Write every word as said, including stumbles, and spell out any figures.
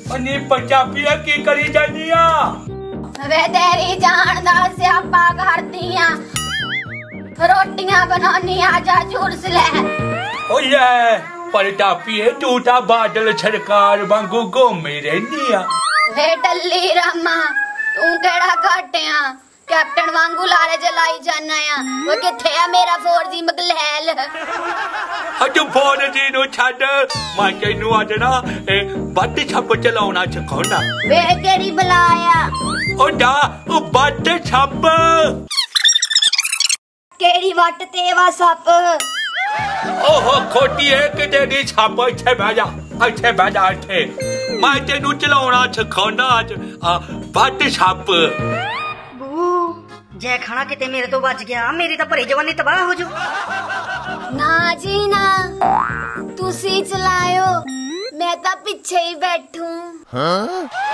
नी पंजाबिया की करी जानिया वे तेरी जान दा स्यापा कर दिया रोटियां बनानी आजा चुरस ले ओ ये पंजाबिये तू ता बादल सरकार वांगू घूमी रहनिया वे टल्ली रामा तू केड़ा घाटिया कैप्टन वांगू लारे जलाई जाना आ वो किथे आ मेरा फोर जी मगलैल अजू फोर जी नु छड मैं तैनू अज ना बट छप चलाउणा सिखाउणा वे केड़ी बलाया ओ डा ओ बट छप केड़ी वट तेवा सप ओहो खोटी है किते दी छप इथे बैठ जा इथे बैठ जा इथे मैं तैनू चलाउणा सिखाउणा अज बट छप जय खाना किते मेरे तो बच गया मेरी तो भरी जवानी तबाह हो जू ना जी ना तुसी चलायो मैं तो पीछे ही बैठू हाँ?